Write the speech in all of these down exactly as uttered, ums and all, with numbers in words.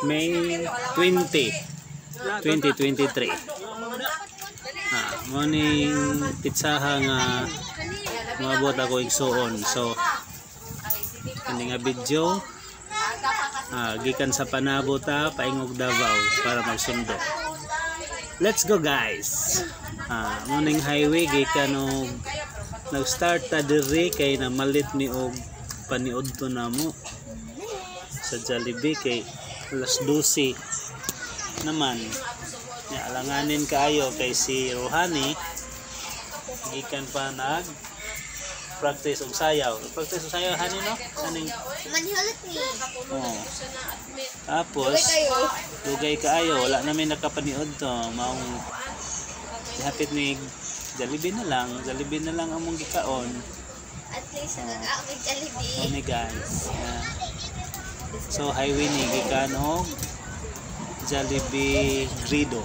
May twenty, twenty twenty-three. Ah, morning pitsaha nga mabot ako igsuon. So kini nga video ah, gikan sa Panabo ta paingog Davao para magsundo. Let's go guys. Ah, morning highway gikan og nag-start ta diri kay namalit mi og paniod to namo sa Jollibee kay alas dose naman. Ya, alanganin kaayo kay si Rohani gikan pa nag practice og sayaw. Practice og sayaw hani no? Kaning manhiulat ni. oh. Tapos lugay kaayo wala namin nakapaniod to. Maong hapit ni Jollibee na lang, Jollibee na lang among gikaon. At least nag-aamig Jollibee. Oh, ni guys. Yeah. So highway ni gikan og Jollibee Grido.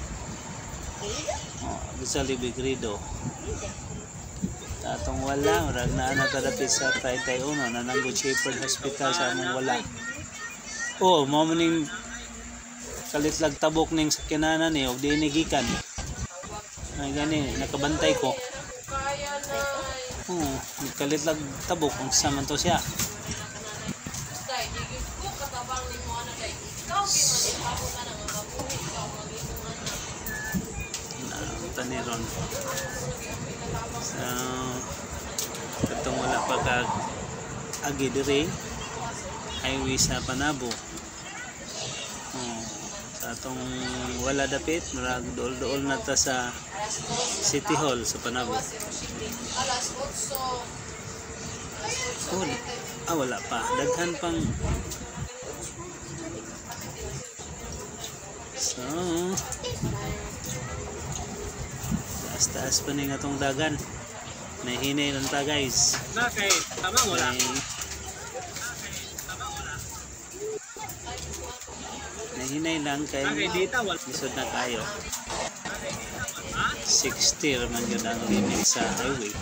Oh, Jollibee Grido. Atong wala, murag na ana tadapit sa thirty-one na nang Good Shepherd Hospital sa among wala. Oh, mao maning kalitlag tabok ning sakyanan ni og di ni gikan. Ay gani nakabantay ko. Oh, kalitlag tabok unsa man to siya. Taniron. So, katong wala pa kag agi diri highway sa Panabo. Oh, sa atong wala dapit, murag dool-dool na ta sa City Hall sa Panabo. Oh, ah, wala pa. Daghan pang so taas-taas pa ning atong dagan. Nahinay lang ta guys. Nakay tamang wala. Nahinay lang kay lisod na tayo. sixty raman yun ang limit sa highway.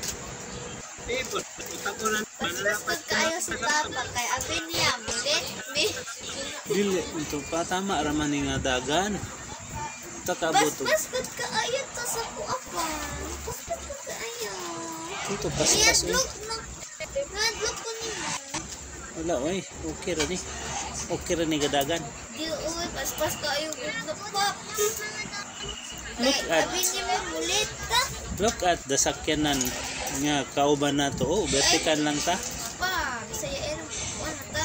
Pagkastod kayo sa tapa kay abin niya bulit mi. Dili ito pa tama raman nga dagan. Takabot. Bas bas ka ayo to sa kuapa. Bas bas ka ayo. Ito pas-pas oy. Nadlok ko ni. Wala oy, okay ra ni. Okay ra ni gadagan. Di uy bas bas ka ayo gudlo pa. Look at abin niya mo bulit ta. Look at the sakyanan nga kauban nato. Oh, vertical lang ta. Pa, bisaya ero. Wala ta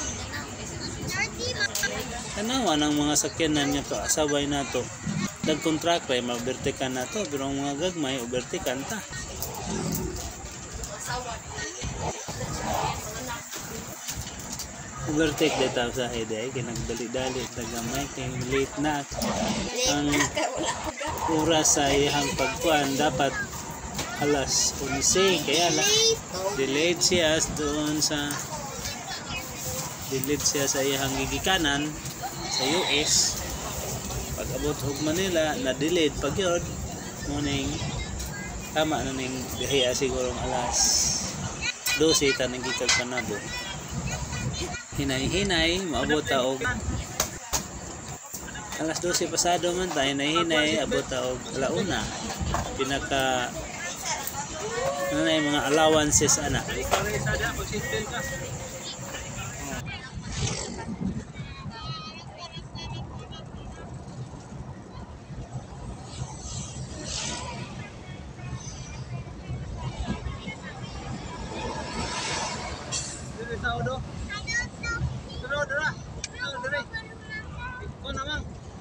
ganaw. Tanawa ng mga sakyanan nga to asabay nato. Nag-contract pa mag-vertical na to pero ang mga gagmay o vertical ta. Overtake dito sa hede kay nagdali-dali tagamay kay late na ang oras sa iyang pagkuan dapat alas eleven kaya la delayed siya doon sa delayed siya sa iyang gigikanan sa U S. Pag abot og Manila na delayed pag yun morning tama na ning bihiya siguro alas twelve ta nang gikag Panabo. Hinay-hinay maabot ta og alas twelve pasado man ta hinay-hinay abot ta og alauna. Pinaka ano na yung mga allowances ana. Saudo. Dara dara. Dara. Ko namang.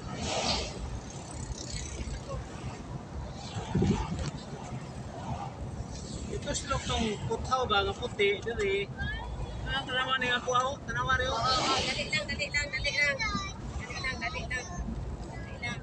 Ito silok tong putaw ba nga puti diri. Ano tanawa ni nga puaw? Tanawa rin. Oo, dali lang, dali lang, dali lang. Dali lang, dali lang. Dali lang.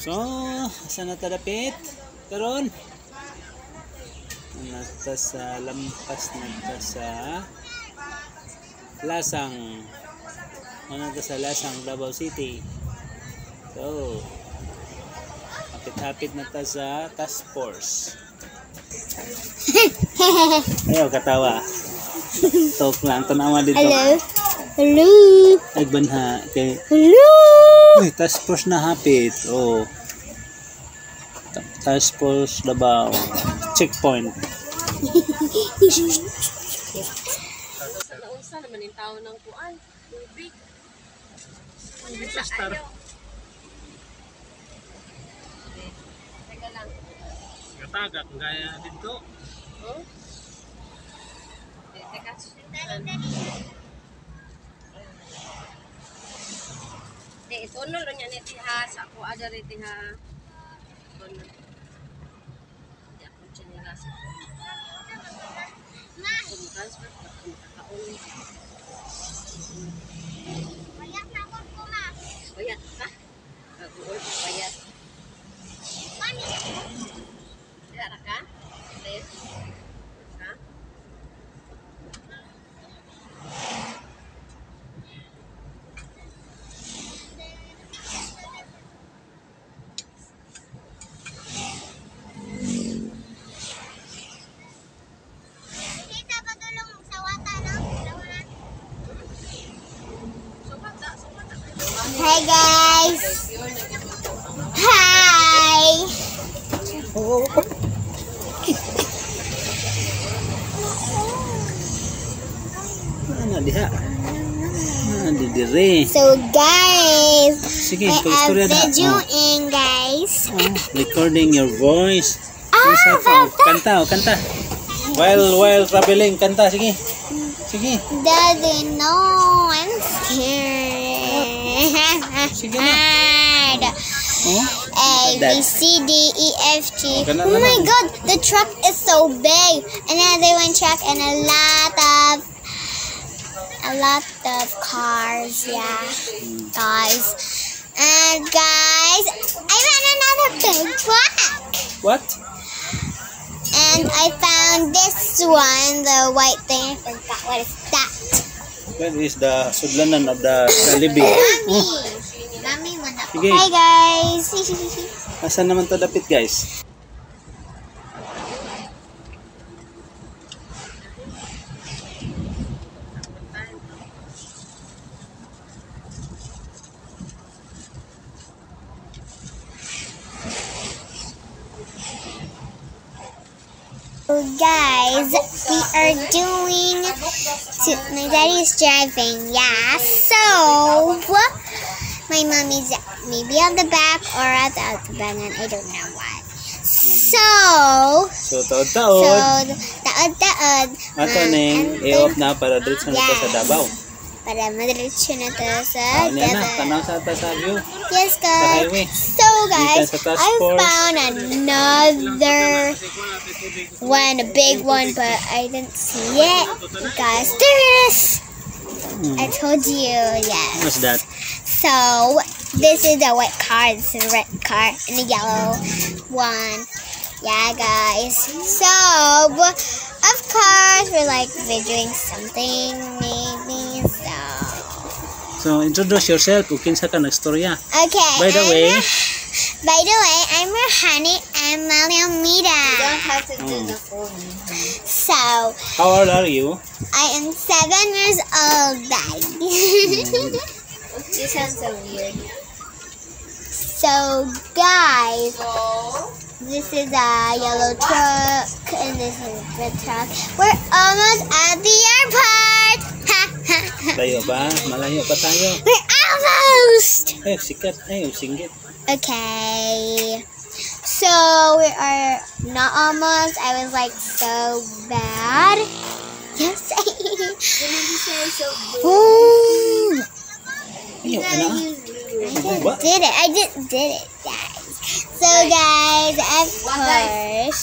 So, saan na tadapit? Karon. Nata sa lampas nata sa Lasang. Ano nata sa Lasang, Davao City. So, hapit-hapit nata sa task force. Ayaw katawa. Talk lang, tanawa dito. Hello. Hello. Ay, banha. Kay, Hello. uy, task force na hapit. Oh. Ta- Task force Davao. Checkpoint. Sa naunsa naman yung tao ng kuan. Tubig. Hindi sa star. Teka lang. Katagak, gaya dito. Oh? Eh, Teka. Di, ituno lang yan iti ha. Sa ako ada riti ha. Ituno. Di ako chinila sa ko. Kung transfer ka, kung kakaon. Bayat ka? Kaguol ka bayat. Dara ka? Dara ka? Hi guys. Hi. Ano diha? Ah, di dire. So guys, Sige, I am pag-istorya na. Oh. videoing guys. Oh, recording your voice. Ah, Isa pa. Kanta, oh, kanta. While while traveling, kanta, sige. Sige. Daddy, no, I'm scared. Sige na. Hard. Oh, A, Dad. B, C, D, E, F, G. Ganun Oh na my lang. god, the truck is so big. Another one truck and a lot of, a lot of cars, yeah, guys. And guys, I found another big truck. what? And I found this one, the white thing. I forgot what is that. That is the sudlanan of the Jollibee. Mommy. Mommy, one up. Sige. Hi guys. Asan naman to dapit, guys? So guys, we are doing, to, my daddy is driving, yeah, so, my mommy's maybe on the back or at the autobahn, I don't know what. So, So, so, taod-taod. taod-taod. Ato um, ning and i-off then, na para diretso na to sa Davao. para madiretso na to sa Ah, niya na, Davao. tanaw sa atas sa view. Yes, Sa guys. highway. So, guys, Dito sa task I force. found another one, a big one, but I didn't see it. Guys, there it is. Hmm. I told you, yes. What's that? So, this is a white car, this is a red car, and a yellow one. Yeah, guys. So, of course, we're like videoing something, maybe, so. So, introduce yourself. Kung kinsa ka nagstorya. Okay. By the I'm way, Ra- by the way, I'm Rohani. I'm Maliamida. have to do the phone. So, how old are you? I am seven years old, Daddy. You sound so weird. So, guys, So, this is a yellow truck, and this is the truck. We're almost at the airport. Layo ba? Malayo pa tayo. We're almost. Ay, sikat. Ay, singgit. Okay. So we are not almost. I was like so bad. Yes. Ooh. Ayaw ka na. I What? did it. I just did it, guys. So guys, of course,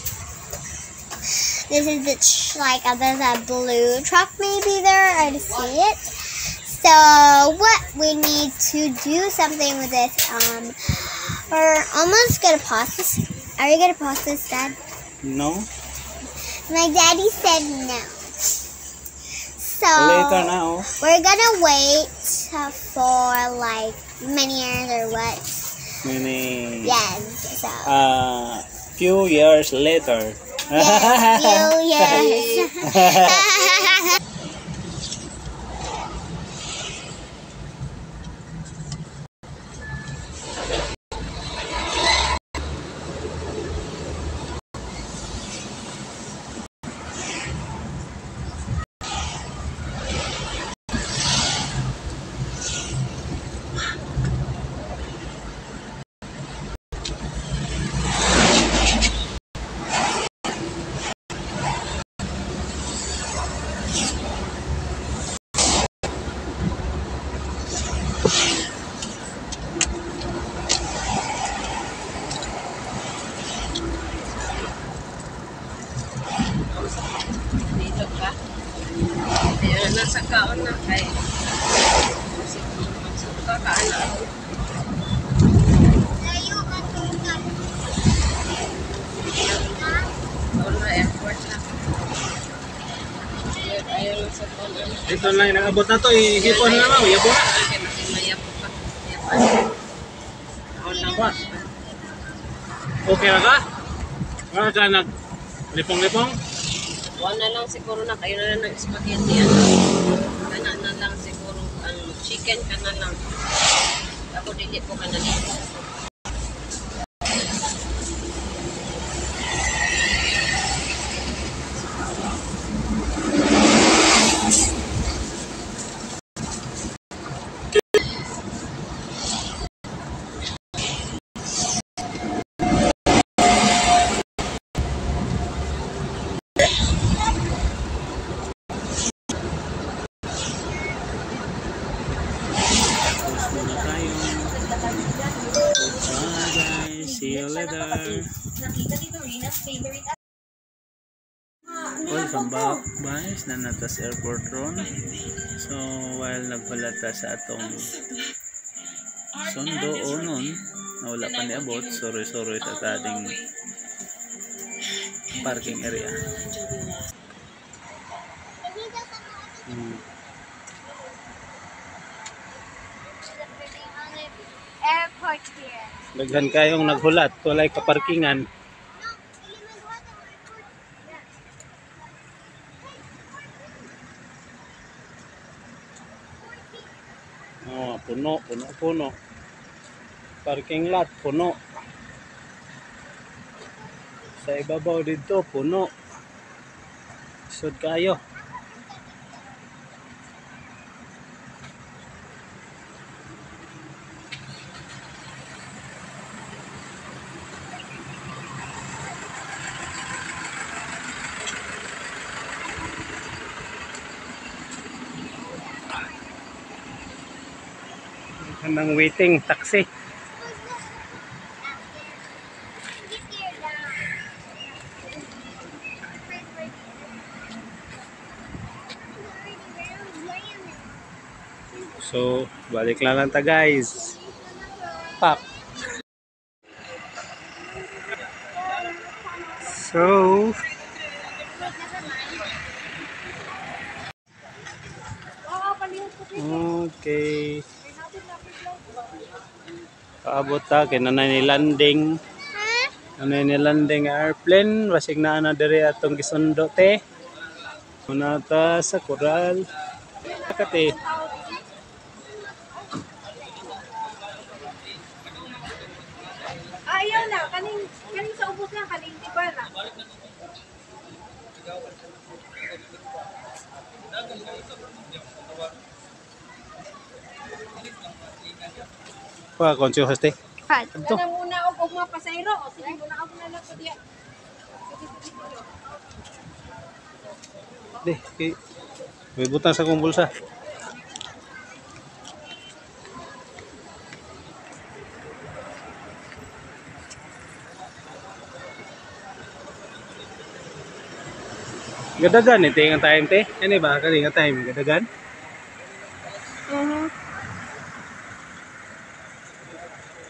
this is the tr- like uh, there's a blue truck maybe there. I see it. So what we need to do something with this. Um, we're almost gonna pause this. Are you gonna pause this, Dad? No? My daddy said no. So Later now. we're gonna wait for like many years or what? Many. Yes. So Uh, few years later. yes, few years. Dito ka. Kaya nasa kaon na kay. Suka ka na. Kaon na airport na. Ayaw lang sa kaon na. Ito lang yung nag-abot na to. Ihipon na naman. Iyabo na. Kaya masimaya po ka. Kaon lang ba? Okay na ka? Wala ka nag lipong-lipong? Wala na lang siguro na kayo na lang ng spaghetti. Ano? Kana na lang siguro. Ano, chicken ka na lang. Ako dili po ka na dito. Muna tayo. Bye guys. See you later. Welcome back guys. Nanatas airport ron. So while nagpalata sa atong sundo o nun na wala pa niabot, sorry sorry sa ating parking area. Hmm. Airport here. Daghan kayong naghulat. Walay kaparkingan. Oh, puno, puno, puno. Parking lot, puno. Sa ibabaw dito, puno. Sud kayo. Nang waiting taxi. So, balik lang lang ta guys. Pak. So, okay. Paabot ta kay nanay ni landing. Nanay ni landing airplane, wasig na na diri atong gisundo te. Muna ta sa Coral. Kate. Ayaw na, kaning kaning sa ubos lang, kaning tiba na. Pa konsi hoste. Hot. Ito. Kana muna og og mga pasayro, o sige muna ako na lang ko diya. Di, kay may butang sa kong bulsa. Gadagan eh, tingang time te. Ano ba? Kalinga time, gadagan. Mhm.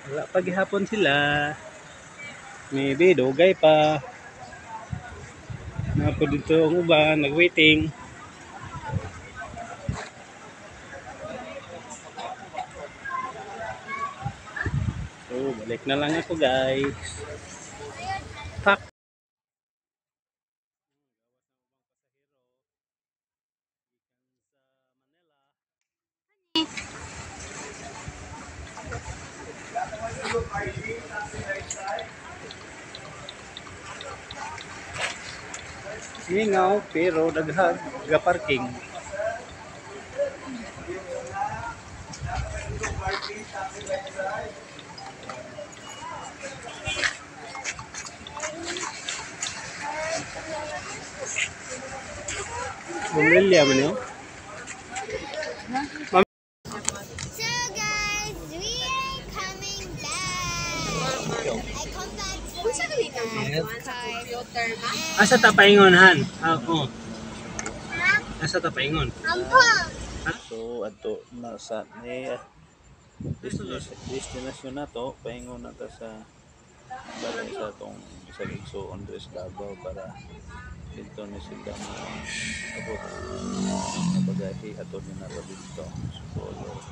Wala pa gihapon sila. Maybe dugay pa. Na po dito ang uban, nag-waiting. So, balik na lang ako guys. Pak. Singaw pero daghag ga parking. Bumilya man yun. So guys, we are coming back. I come back to my car. Asa ta paingon han? Ah, oh. Asa ta paingon? Ampong. So ato na sa ni destination, destination na to, paingon na ta sa balay sa tong sa igsoon dres Davao para dito ni sila mo abot na bagahe ato ni na dito. So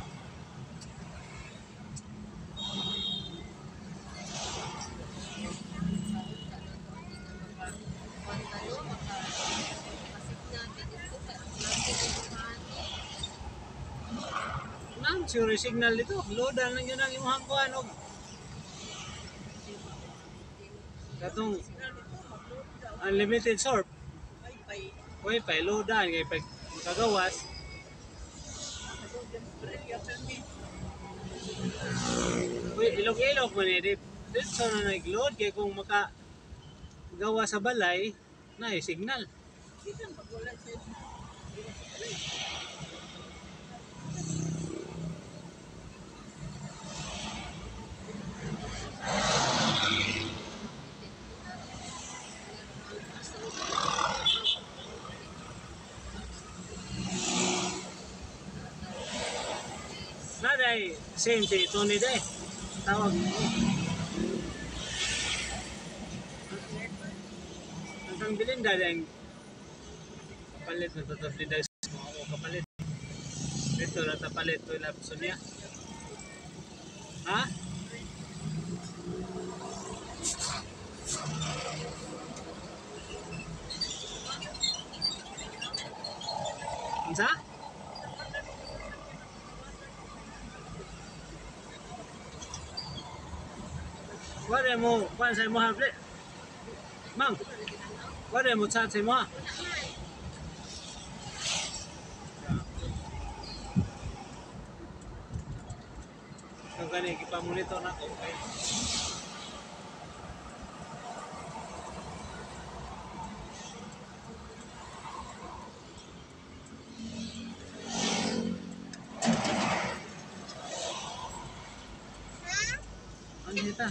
Nang sure signal dito. Loadan lang yun ang imong kuan og katong unlimited surf. Wi-Fi loadan kay pag makagawas. Uy, ilog-ilog man eh. Dito na nag-load kay kung maka gawa sa balay na eh, signal. Na day, same si Tony day. Tawag mo. Ang bilinda day kapalit na tatapli day mo kapalit. Ito na tapalit to lapso niya. Ha? Isa? Wala mo, kuan sa mo hable. Ma'am. Wala mo chat sa mo. Kung gani ipa-monitor na ko, okay. Ano ito?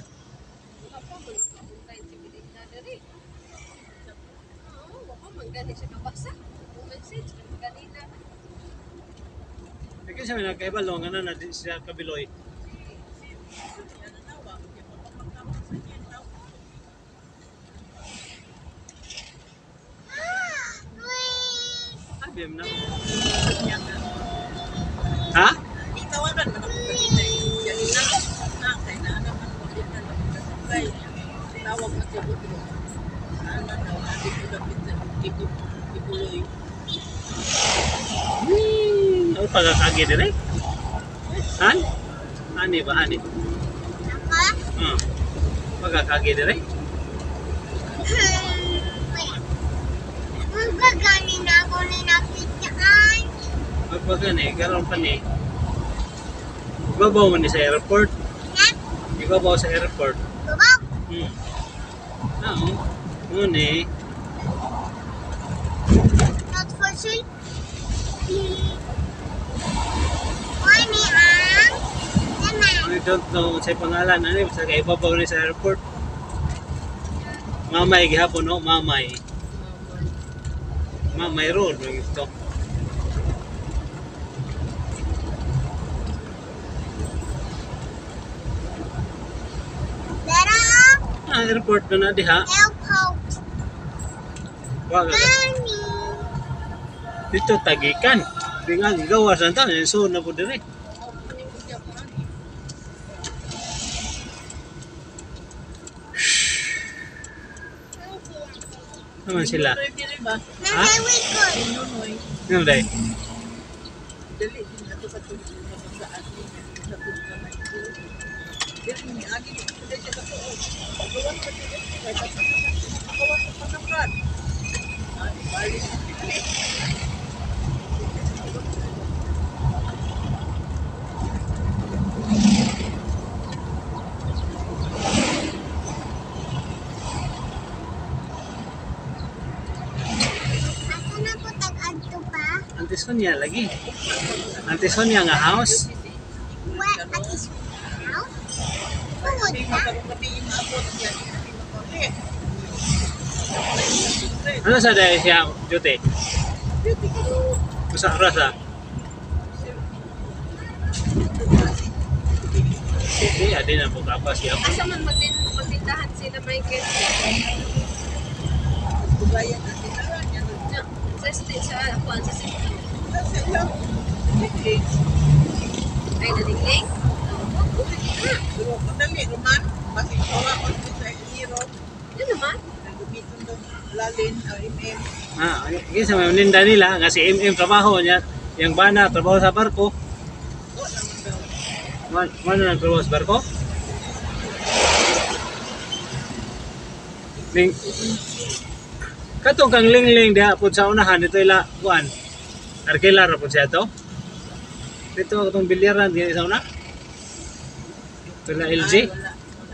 Kasi siya nagkaibalong ano na siya kabiloy. Abim na. Ha? Itawanan man ako kanina. Yan na na kay na naman ulit na lang. Kay tawag mo siya buto. Ano daw ati ko dapat ibu ibuloy. Hmm, ano pagkakagi dire? Han? Ani ba ani? Apa? Hmm. Pagkakagi dire? Magpagani na ako ni nakitaan. Pagpagani, karon pa ni. Ibabaw mo ni sa airport. Yan. Ibabaw sa airport. Babaw. Hmm. Nao, muni. Not for sure. Mami, ang. Naman. I don't know sa pangalan ani sa ibabaw ni sa airport. Mamay gihapon no, mamay. Mamay road ito. ang airport na na diha. Airport. Wa ka. Mommy. Dito tagikan. Di nga gawas na ta, so na po dire. Naman sila. Dili ba? Ha? Nanay, wait good. Nunoy. Ngayon day. Dili din ato ka tuloy sa atin. Sa punta na ito. Dili ni agi dili siya ka tuod. Pagawan ka dili kay kasi pagawan ka ng brad. Ani balik. Asa na po tag-adto pa? Ante Sonia lagi. Ante Sonia nga house. What? At is now? Food Hindi na? magkaroon kami yung maabot yan. Hindi makakami. Ano sa day siya duty? Dili ko. Usa rasa. Hindi, adi na po kapas siya. Asa man magtin magtindahan sila Michael. Bugayan natin na lang yan. Na, sa state sa ako sa state. Kasi lang. Dili. Ay naligling. Pero madali naman. Kasi kawa ko sa hero. Yun naman. Nagumitong doon lalin o M M. Ah, okay, sa mga ninda nila kasi M M trabaho niya. Yang bana trabaho sa barko. O naman daw. Man, mana nagtrabaho sa barko? Ning katong kang lingling diha pud sa unahan dito ila kuan. Arkilar pud siya to. Dito katong bilyaran diha sa una. Ito na L G. Ay, wala.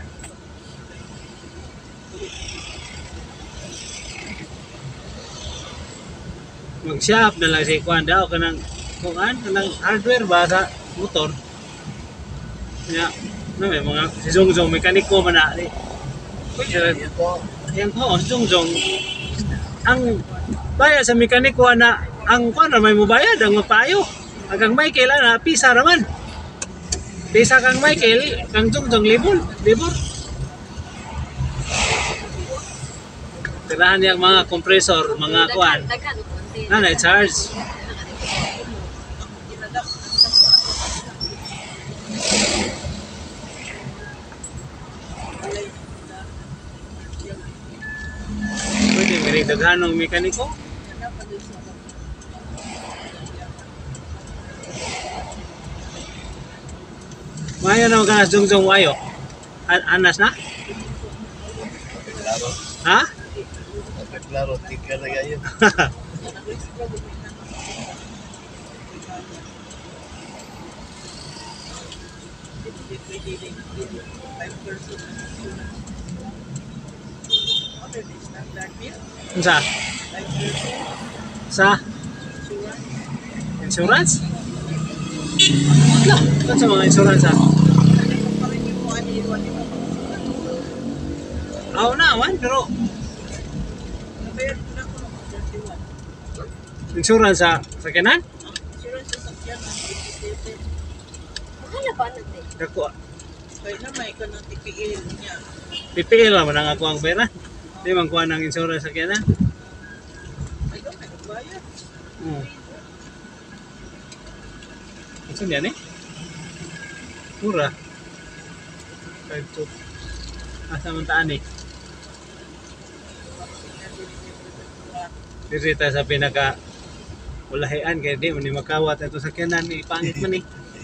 Mag-shop na lang si kuan daw kanang kuan kanang hardware ba sa motor. Ya, no may mga si Zongjong mekaniko man na. Yang ko si Zongjong ang bayad sa mekaniko na ang kuan na may mobayad ang mapayo. Hanggang Michael na pisa raman. Pisa kang Michael, kang Zongjong libol, libor. Tirahan yang mga compressor, mga kuan. Daghan konti. Na na charge. Pwede may daghanong mekaniko. Mayo na ganas Zongjong wayo. An- Anas na? Ha? Claro, tika na ganyan. Unsa? Sa insurance? Wala. Ano sa mga insurance ha? Ako na, awan, pero insurance sa sakyanan? Mahala ba natin? Dako, Kaya na may ka ng T P L niya. P P L naman ang ako ang pera. Di man kuha ng insurance sa sakyanan. Ay, doon may nagbayad. Hmm. Ano yan eh? Mura. five to asa man taan eh. Dito tayo sa pinaka ulahian kaya di mo ni makawat ito sa sakyanan eh. Pangit man eh.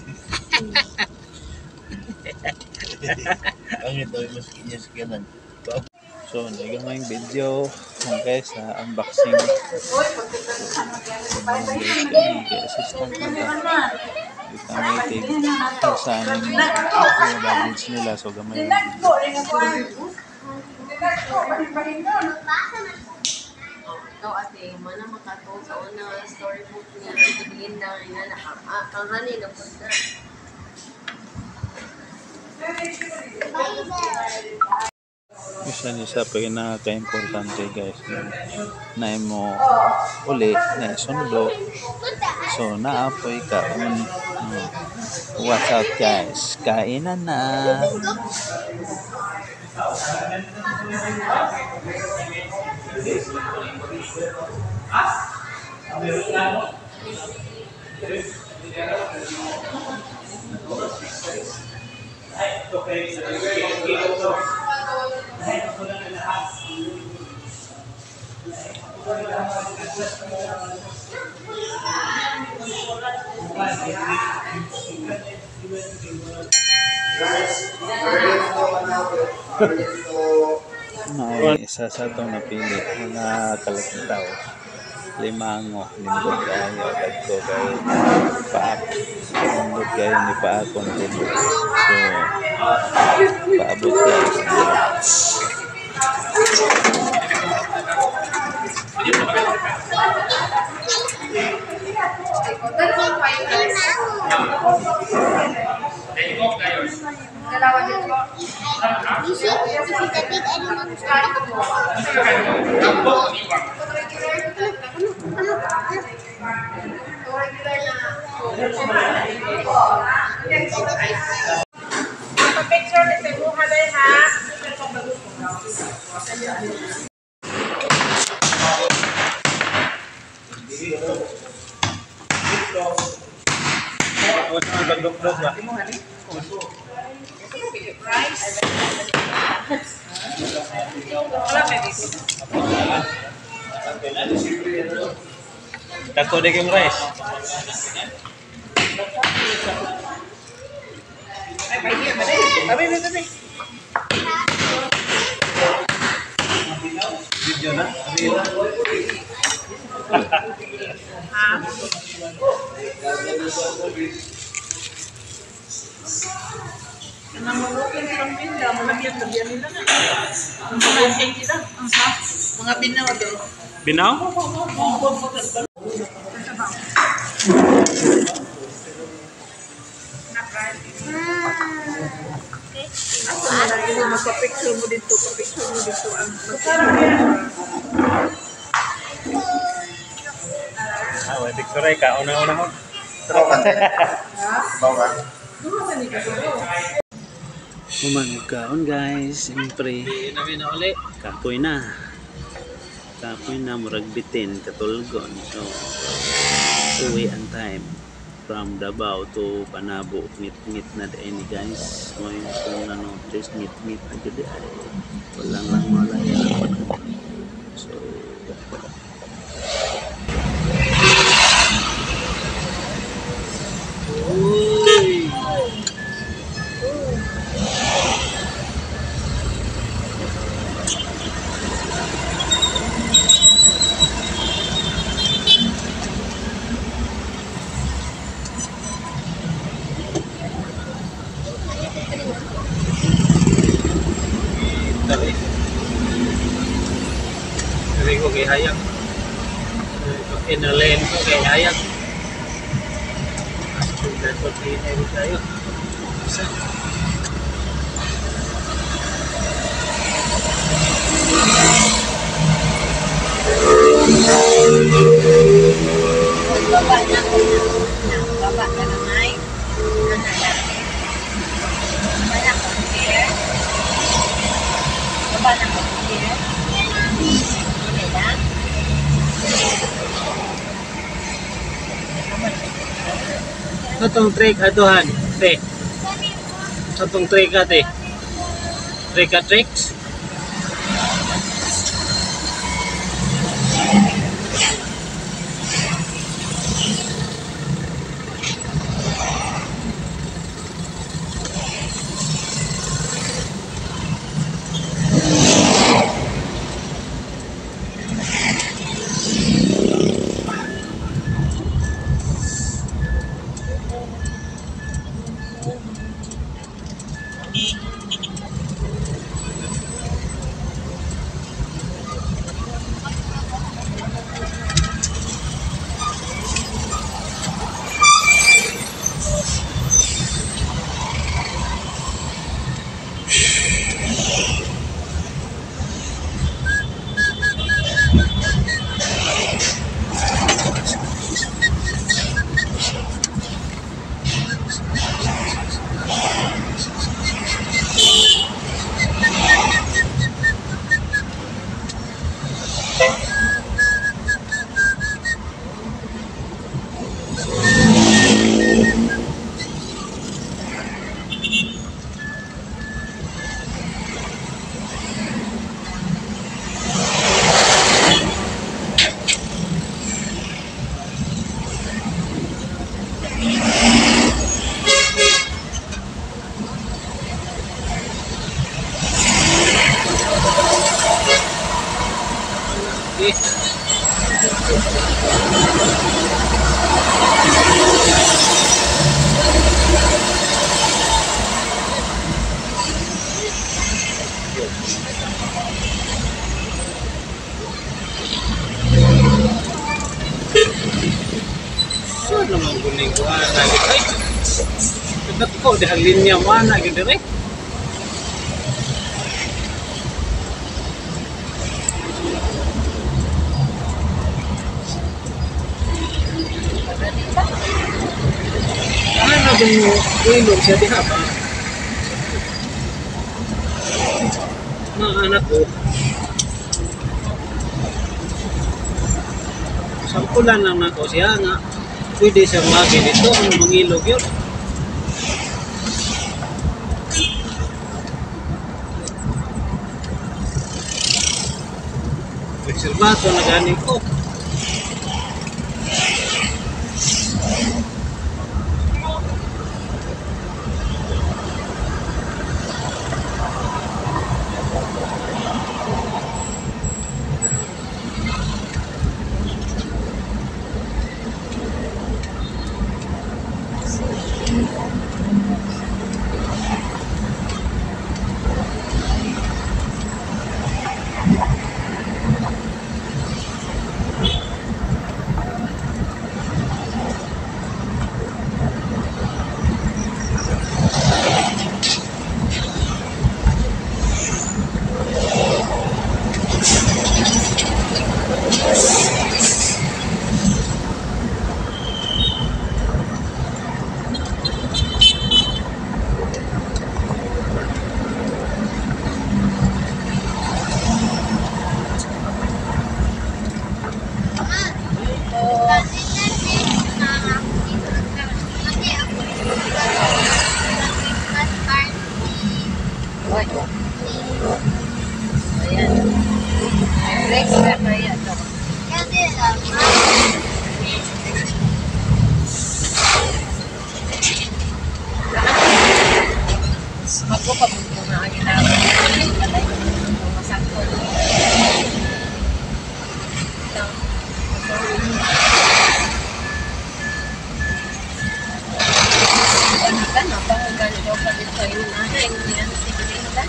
Pangit daw yung mas kinya sa kanan. So, nagamay yung video okay, sa unboxing. So, mga guys, kami assistant nila. Kita may take sa amin yung baggage nila. So, gamay yung video. Ikaw ate, mana makatong sa una storybook niya. Ibigin na nga na ang hani na po na. Isa niya sa pinaka-importante guys na mo uli na isundo. So naapoy ka un what's up guys, kainan na. Mao isa sa itong napili mga kalaking tao. Limango, lindot kayo, dagko kayo, paak, lindot kayo ni paakon din. So, paabot kayo sa You see, this is the big animal start. Picture ni Temuha na ha. Dako de game rice. Abi, abi, abi. Video na. Namulukin silang pinda, malagyan lagyan nila na. Ang mga nila, ang sa mga binaw doon. Binaw? Ako na lang yung magpa-picture mo dito, pa-picture mo dito. Ah, wala picture ka. Una-una ko. Umangkaon guys, siyempre kapoy na kapoy na murag bitin katulgon. So uwi ang time from Davao to Panabo. Ngit-ngit na din guys. Ngayon kung ano just ngit-ngit na gud ay walang lang malaya. So uy Sabi ko kay hayang inalen ko kay hayang dapat pinili tayo isa Baba na ko na. Baba ka na ngay. Baba na ko here. Baba na ko here. Okay lang. Itong trick aduhan te itong trick ate trick a tricks eh. So naman kuning ko ana gid ay. Dapat ko dihang linya mana gid dire. Ano ba mo ilog siya diha ba? Mga anak ko sampulan lang nako siya nga pwede siya magi dito ang mangilog yun. Observato na ganing ko. Ako pa kung na ang ginagawa. Masakot. Ano ka na? Pangugan ito pa dito yung nahay. Hindi na natigilin ka.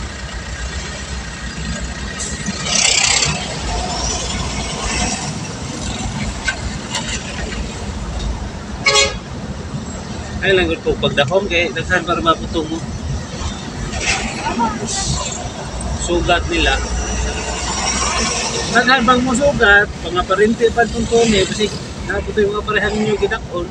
Ay lang ko pagdahom kay daghan para maputong mo. Sugat nila. Daghan bang mo sugat, mga parinti pa tuntun eh kasi naputo yung mga parehan ninyo gidakon.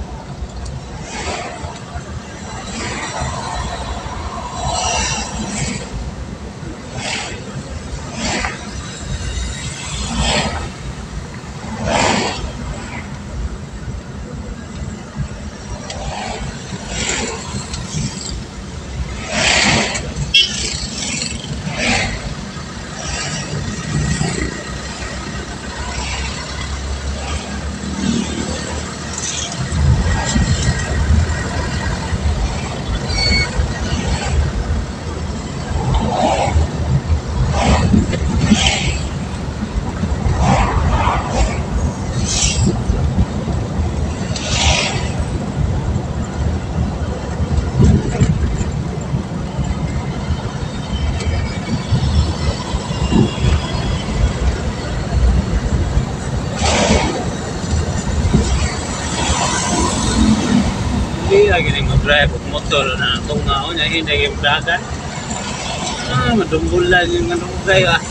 Hindi lagi rin mag-drive o motor na itong ngaon niya, hindi yung dagat. Ah, madumbulan yung ano kayo ah.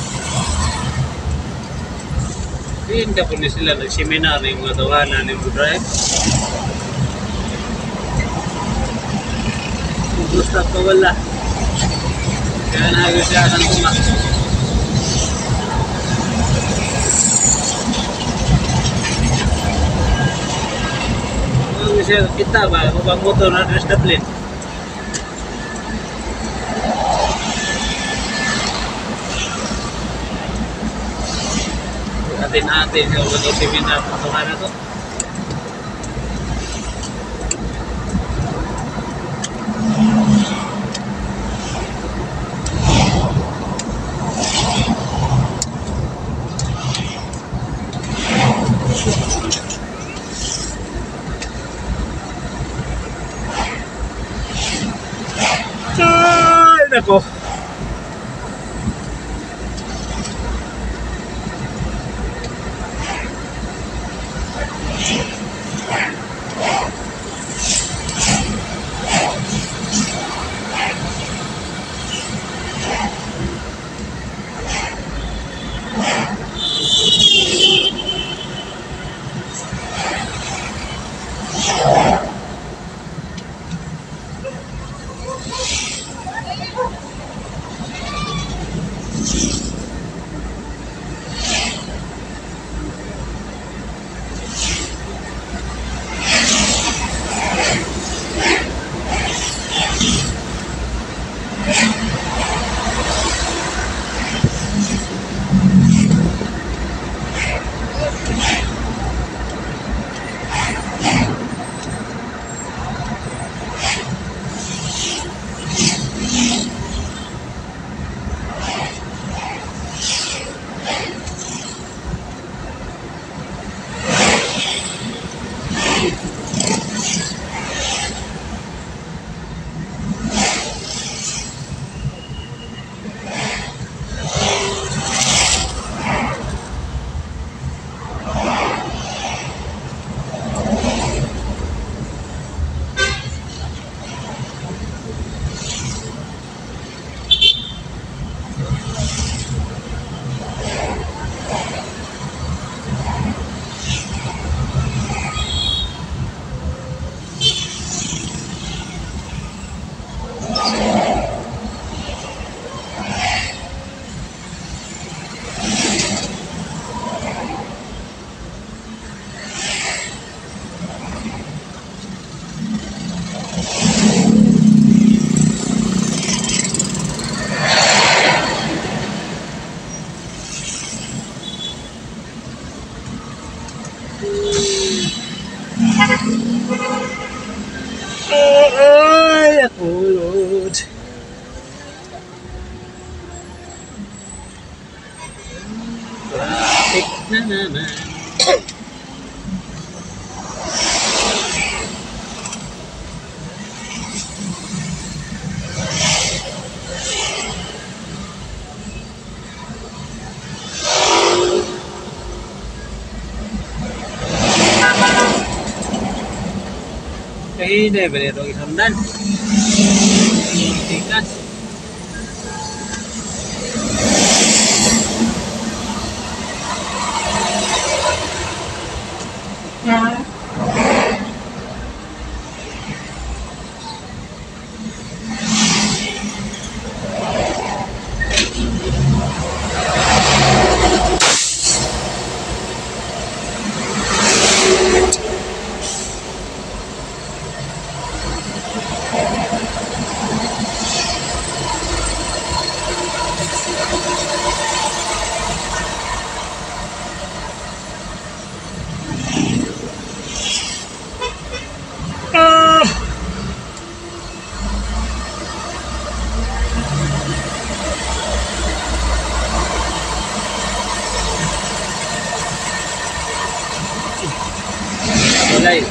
Hindi po na sila nagseminar ng mga tawanan ng drive. Gusto pa wala. Kaya nagos siya ng tumak. Bisa kita ba mabang motor na dress Dublin. Atin-atin yung mga seminar patungan na to. Nako. Ay, ako Lord. Traffic na naman. Hindi, pwede itong isundan. Tikas. Mulai.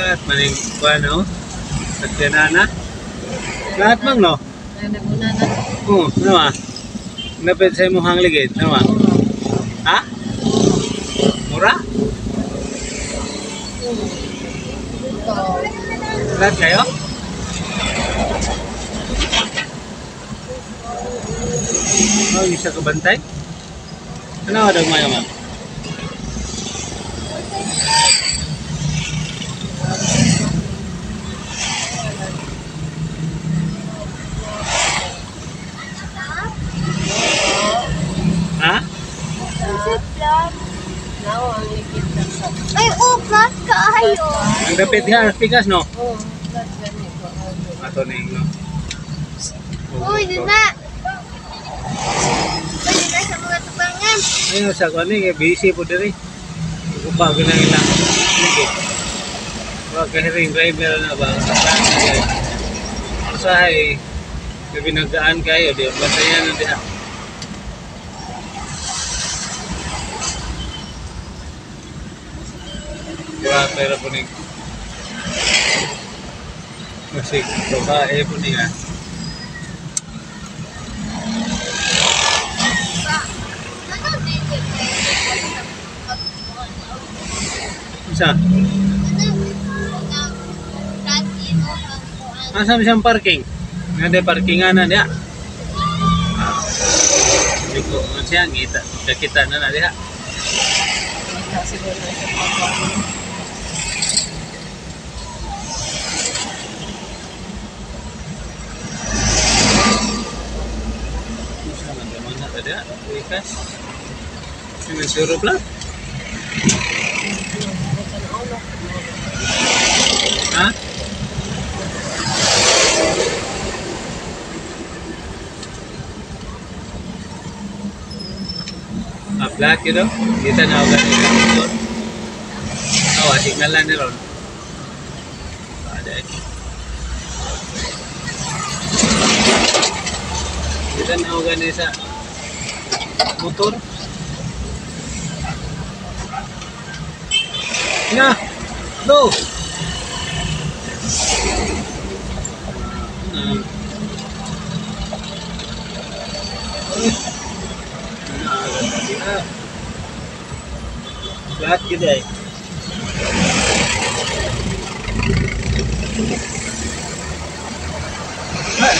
Lahat maning kuha no? Nagkanana? Lahat mang no? Ay, naguna na. Oo, ano ba? Napit sa imong hangligid, ano ba? Ha? Mura? Lahat kayo? Oh, isa ka bantay? Ano ka daw mayo, ma'am? Ha? Now, ang likid na sa... Ay, upat kaayo. Ang dapit nga, pikas, no? Oh, that's ganito. Ato na yung, no? Uy, di ba? Pwede na sa mga tubangan. Ayun, sa kwan eh, busy po diri. Upag na ilang. Sige. Wag kahiring driver na ba? Usahay, pinagdaan kayo, di ba? Basayan na diha. Diba, pero po ning musik, babae po niya. Isa? Asa siyang parking? Nga de parkingan na diha. Ah. Iko, ano siya, kita, kita na na diha. Siguro na sa pagkakas. Ada ikas dengan sirup lah. Hah? Upload gitu, kita nggak motor. Oh, signalan nih Ron. Ada ini. Kita nggak motor. Ya, tuh. Nah. Nah, berat gitu ya. Nah,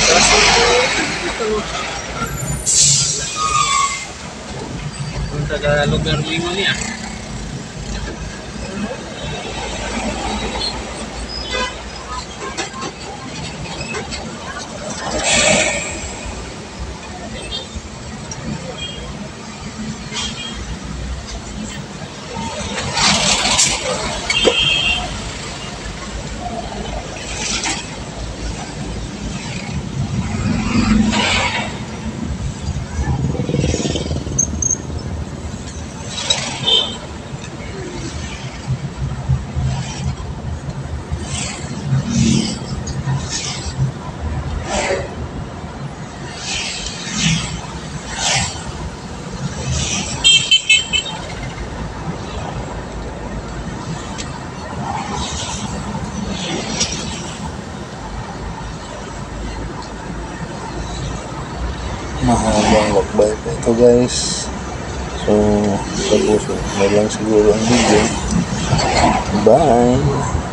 punta ke lugar lingon ya. Mahabang lakbay pa ito guys, so tapos na lang siguro ang video. Bye.